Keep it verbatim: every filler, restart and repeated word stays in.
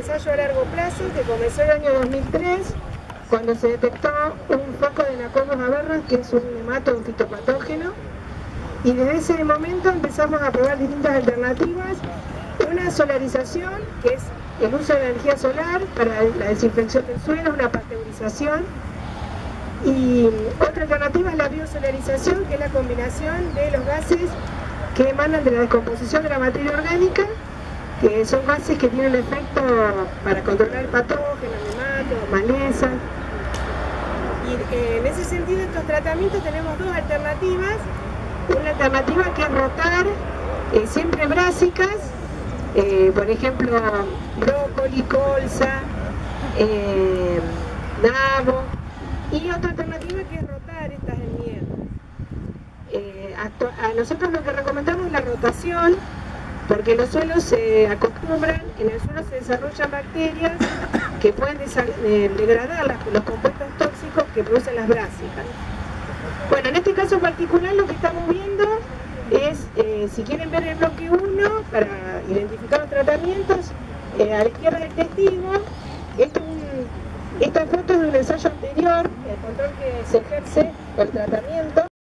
ensayo a largo plazo que comenzó en el año dos mil tres, cuando se detectó un foco de Nacomos aberrans, que es un nemato, un fitopatógeno, y desde ese momento empezamos a probar distintas alternativas. Una solarización, que es el uso de la energía solar para la desinfección del suelo, una pasteurización. Y otra alternativa es la biosolarización, que es la combinación de los gases que emanan de la descomposición de la materia orgánica, que son gases que tienen efecto para controlar patógenos, nematos, malezas. Y eh, en ese sentido, estos tratamientos tenemos dos alternativas. Una alternativa que es rotar eh, siempre brásicas, eh, por ejemplo, brócoli, colza, eh, nabo, y otra alternativa que es rotar estas enmiendas. Eh, a nosotros lo que recomendamos es la rotación, porque los suelos se acostumbran, en el suelo se desarrollan bacterias que pueden eh, degradar las, los compuestos tóxicos que producen las brásicas. Bueno, en este caso particular lo que estamos viendo es, eh, si quieren ver el bloque uno, para identificar los tratamientos, eh, a la izquierda del testigo, es un, esta foto es de un ensayo anterior, el control que se ejerce con el tratamiento,